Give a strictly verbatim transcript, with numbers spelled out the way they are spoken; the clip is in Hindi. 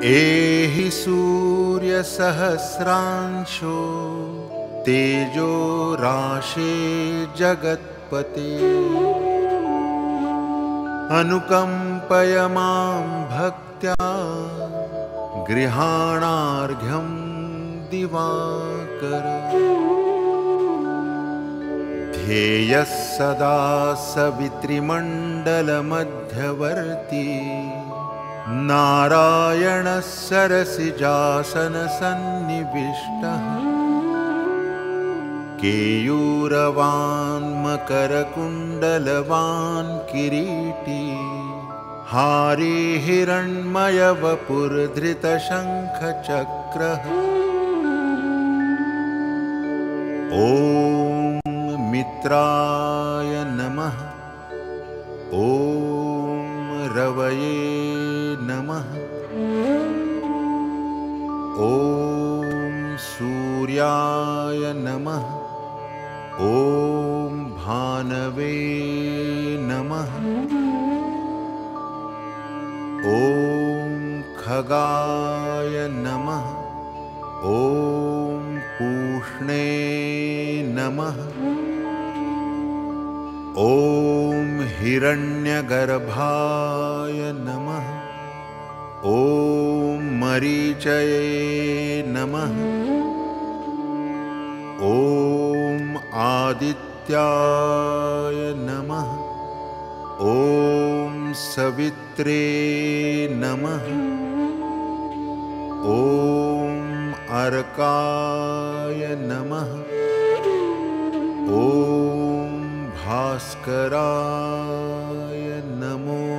एहि सूर्य सहस्रांशो तेजो राशे जगत्पते अनुकंपय मां भक्त्या गृहाणार्घ्यं दिवाकर ध्येयः सदा सवितृमण्डलमध्यवर्ती नारायणः सरसिजासनसन्निविष्टः केयूरवान् मकरकुण्डलवान् किरीटी हारी हिरण्मयवपुर्धृतशङ्खचक्रः ॐ मित्राय नमः। ॐ रवये नमः। ॐ सूर्याय नमः। ॐ भानवे नमः। ॐ खगाय नमः। ॐ पूष्णे नमः। ॐ हिरण्यगर्भाय नमः। ॐ मरीचये नमः। ॐ आदित्याय नमः। ॐ सवित्रे नमः। ॐ अर्काय नमः। ॐ भास्कराय नमो